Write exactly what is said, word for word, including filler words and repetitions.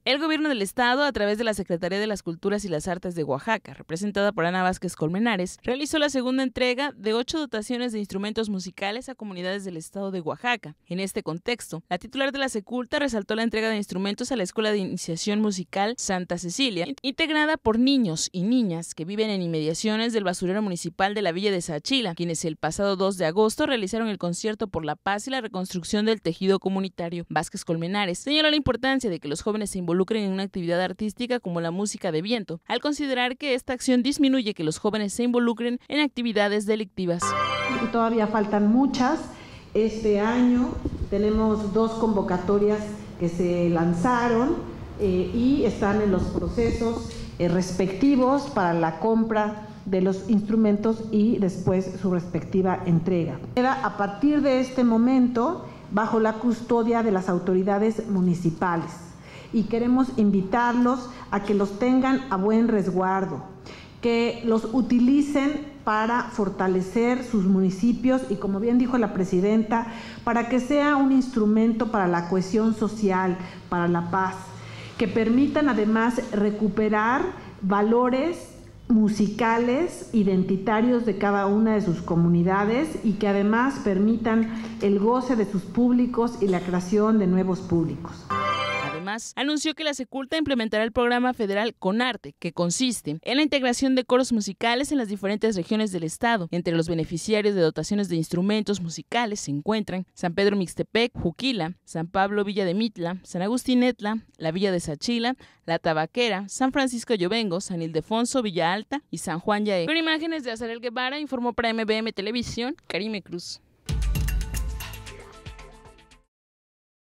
El gobierno del estado, a través de la Secretaría de las Culturas y las Artes de Oaxaca, representada por Ana Vázquez Colmenares, realizó la segunda entrega de ocho dotaciones de instrumentos musicales a comunidades del estado de Oaxaca. En este contexto, la titular de la Seculta resaltó la entrega de instrumentos a la Escuela de Iniciación Musical Santa Cecilia, integrada por niños y niñas que viven en inmediaciones del basurero municipal de la Villa de Sachila, quienes el pasado dos de agosto realizaron el concierto por la paz y la reconstrucción del tejido comunitario. Vázquez Colmenares señaló la importancia de que los jóvenes se involucren involucren en una actividad artística como la música de viento, al considerar que esta acción disminuye que los jóvenes se involucren en actividades delictivas. Y todavía faltan muchas. Este año tenemos dos convocatorias que se lanzaron eh, y están en los procesos eh, respectivos para la compra de los instrumentos y después su respectiva entrega. A partir de este momento, bajo la custodia de las autoridades municipales. Y queremos invitarlos a que los tengan a buen resguardo, que los utilicen para fortalecer sus municipios y, como bien dijo la presidenta, para que sea un instrumento para la cohesión social, para la paz, que permitan además recuperar valores musicales identitarios de cada una de sus comunidades y que además permitan el goce de sus públicos y la creación de nuevos públicos. Además, anunció que la Seculta implementará el programa federal Conarte, que consiste en la integración de coros musicales en las diferentes regiones del estado. Entre los beneficiarios de dotaciones de instrumentos musicales se encuentran San Pedro Mixtepec, Juquila, San Pablo Villa de Mitla, San Agustín Etla, la Villa de Sachila, La Tabaquera, San Francisco Llovengo, San Ildefonso, Villa Alta y San Juan Yaé. Con imágenes de Azarel Guevara, informó para M B M Televisión, Karime Cruz.